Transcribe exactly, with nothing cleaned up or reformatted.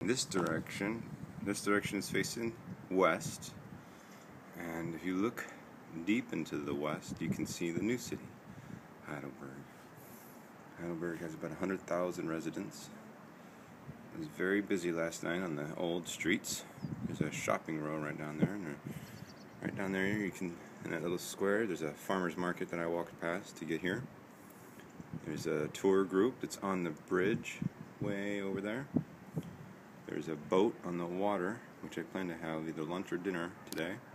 this direction, this direction is facing west, and if you look deep into the west, you can see the new city, Heidelberg. Heidelberg has about one hundred thousand residents. It was very busy last night on the old streets. There's a shopping row right down there, and right down there you can, in that little square, there's a farmer's market that I walked past to get here. There's a tour group that's on the bridge way over there. There's a boat on the water, which I plan to have either lunch or dinner today.